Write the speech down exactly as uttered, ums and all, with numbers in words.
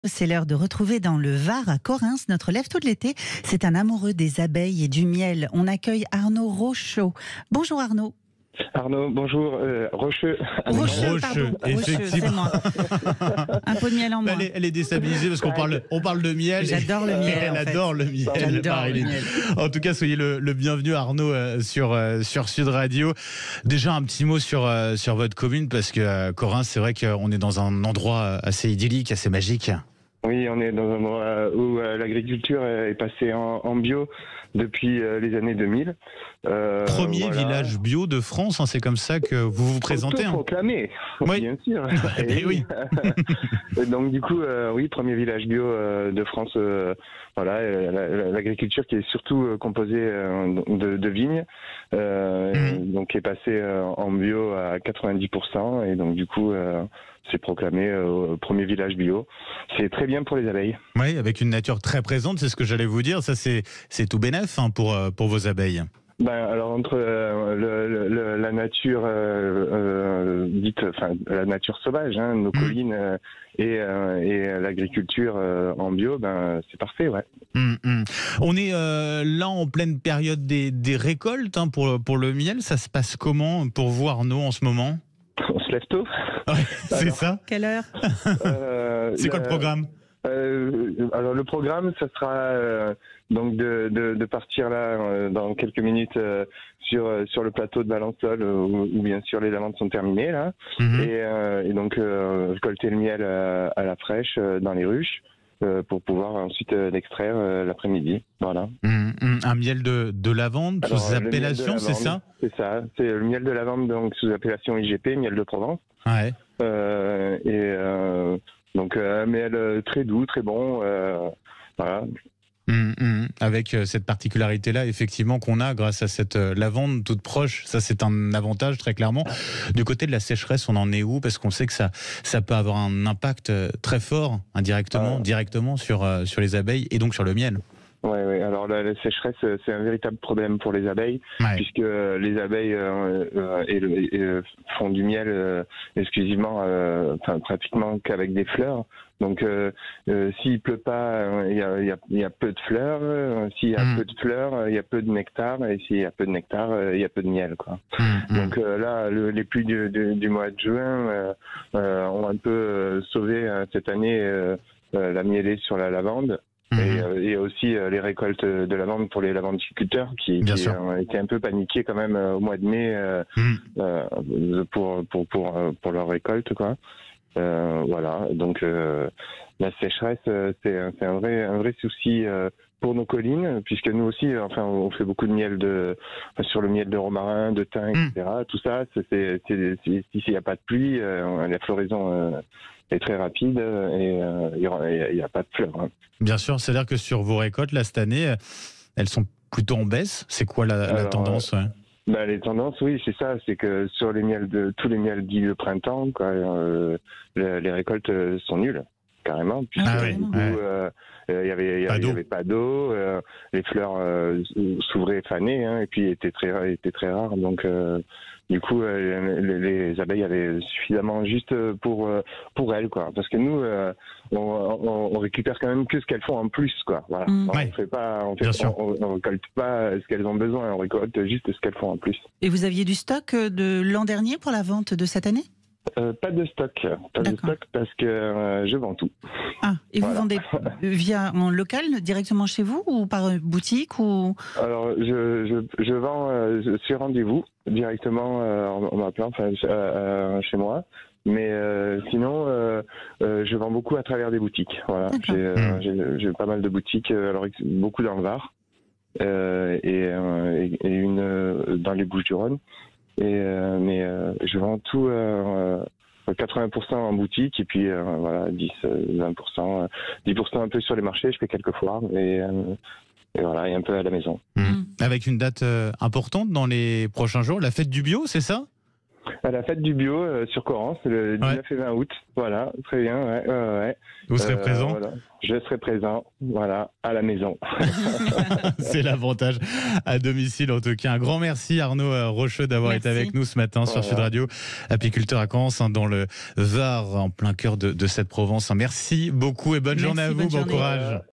C'est l'heure de retrouver dans le Var, à Correns, notre lève tout de l'été. C'est un amoureux des abeilles et du miel. On accueille Arnaud Rocheux. Bonjour Arnaud. Arnaud, bonjour. Euh, Rocheux. Rocheux, Rocheux, pardon. Rocheux, effectivement. c'est moi. Un pot de miel en moins. Elle est, elle est déstabilisée parce qu'on parle, on parle de miel. J'adore le miel. Elle en fait. adore le miel. J'adore le Marilyn. miel. En tout cas, soyez le, le bienvenu, Arnaud, euh, sur, euh, sur Sud Radio. Déjà, un petit mot sur, euh, sur votre commune, parce que euh, Correns, c'est vrai qu'on est dans un endroit assez idyllique, assez magique. Oui, on est dans un endroit où euh, l'agriculture est passée en, en bio depuis euh, les années deux mille. Euh, Premier voilà. village bio de France, hein, c'est comme ça que vous vous présentez. Hein. Proclamé, Oui. bien sûr. Eh oui. Et donc du coup, euh, oui, premier village bio euh, de France. Euh, voilà, euh, l'agriculture qui est surtout euh, composée euh, de, de vignes, euh, mmh. donc qui est passée euh, en bio à quatre-vingt-dix pour cent, et donc du coup. Euh, C'est proclamé euh, premier village bio. C'est très bien pour les abeilles. Oui, avec une nature très présente, c'est ce que j'allais vous dire. Ça, c'est, c'est tout bénef hein, pour, pour vos abeilles. Ben, alors entre euh, le, le, la nature euh, euh, dite, enfin la nature sauvage, hein, nos mmh. collines euh, et, euh, et l'agriculture euh, en bio, ben c'est parfait, ouais. Mmh, mmh. On est euh, là en pleine période des, des récoltes hein, pour pour le miel. Ça se passe comment pour vous, Arnaud, en ce moment? On se lève tôt. Ouais, c'est alors, ça. Quelle heure euh, C'est quoi le programme? euh, Alors le programme, ça sera euh, donc de, de, de partir là euh, dans quelques minutes euh, sur sur le plateau de Valençol où, où bien sûr les lavandes sont terminées là, mmh. et, euh, et donc euh, récolter le miel à, à la fraîche euh, dans les ruches. Euh, pour pouvoir ensuite euh, l'extraire euh, l'après-midi. Voilà. Mmh, mmh. Un miel de, de lavande Alors, sous appellation, c'est ça? C'est ça. C'est le miel de lavande donc sous appellation I G P, miel de Provence. Ouais. Euh, et euh, donc un miel très doux, très bon. Euh, voilà. Mmh, mmh. Avec cette particularité-là, effectivement, qu'on a grâce à cette lavande toute proche, ça c'est un avantage très clairement. Du côté de la sécheresse, on en est où? Parce qu'on sait que ça, ça peut avoir un impact très fort, indirectement, ah. directement sur, sur les abeilles et donc sur le miel. Oui, ouais. Alors la, la sécheresse, c'est un véritable problème pour les abeilles, ouais. puisque euh, les abeilles euh, euh, et le, et, euh, font du miel euh, exclusivement, euh, enfin pratiquement qu'avec des fleurs. Donc euh, euh, s'il pleut pas, il y a, y, a, y a peu de fleurs. Euh, s'il y a mmh. peu de fleurs, il y a peu de nectar. Et s'il y a peu de nectar, il y a peu de miel, quoi. Mmh. Donc euh, là, le, les pluies du, du, du mois de juin euh, euh, ont un peu euh, sauvé euh, cette année euh, euh, la mielée sur la lavande. Et, euh, et aussi euh, les récoltes de lavande pour les lavandiculteurs qui, qui ont été un peu paniqués quand même euh, au mois de mai euh, mmh. euh, pour, pour, pour, pour leur récolte, quoi. Euh, voilà, donc euh, la sécheresse, c'est, c'est un, vrai, un vrai souci euh, pour nos collines, puisque nous aussi, enfin, on fait beaucoup de miel de, enfin, sur le miel de romarin, de thym, et cetera. Mmh. Tout ça, c'est, c'est, c'est, c'est, si il n'y a pas de pluie, euh, la floraison euh, est très rapide et il euh, n'y a, a pas de fleurs. Hein. Bien sûr, c'est-à-dire que sur vos récoltes, là, cette année, elles sont plutôt en baisse. C'est quoi la, Alors, la tendance ouais bah, les tendances, oui, c'est ça. C'est que sur les miels de tous les miels dits de printemps, quoi, euh, les, les récoltes sont nulles, carrément. Puisque ah oui, du coup, ouais. euh, il y avait, il y avait, il y avait pas d'eau, euh, les fleurs euh, s'ouvraient fanées, hein, et puis étaient très, étaient très rares. Donc, euh, du coup, euh, les, les abeilles avaient suffisamment juste pour pour elles, quoi. Parce que nous, euh, on, on, on récupère quand même que ce qu'elles font en plus, quoi. Voilà. Mmh. On ouais. fait pas, on, fait, on, on récolte pas ce qu'elles ont besoin, on récolte juste ce qu'elles font en plus. Et vous aviez du stock de l'an dernier pour la vente de cette année? Euh, pas de stock, pas D'accord. de stock parce que euh, je vends tout. Ah, et vous voilà. vendez via en local directement chez vous ou par boutique ou? Alors je je, je vends euh, sur rendez-vous directement euh, en m'appelant, enfin euh, chez moi. Mais euh, sinon, euh, euh, je vends beaucoup à travers des boutiques. Voilà, j'ai, euh, j'ai, j'ai pas mal de boutiques, alors beaucoup dans le Var euh, et, euh, et une euh, dans les Bouches-du-Rhône. Et euh, mais euh, je vends tout euh, quatre-vingts pour cent en boutique et puis euh, voilà dix vingt pour cent dix pour cent un peu sur les marchés, je fais quelques foires et, euh, et voilà et un peu à la maison. Mmh. Avec une date euh, importante dans les prochains jours, la fête du bio, c'est ça? À la fête du bio euh, sur Corrence, le dix-neuf ouais. et vingt août. Voilà, très bien. Ouais, ouais, ouais. Vous serez euh, présent voilà. Je serai présent, voilà, à la maison. C'est l'avantage à domicile. En tout cas, un grand merci Arnaud Rocheux d'avoir merci. été avec nous ce matin voilà. sur Sud Radio, apiculteur à Corrence, hein, dans le Var, en plein cœur de, de cette Provence. Merci beaucoup et bonne merci, journée à vous, bon journée. courage.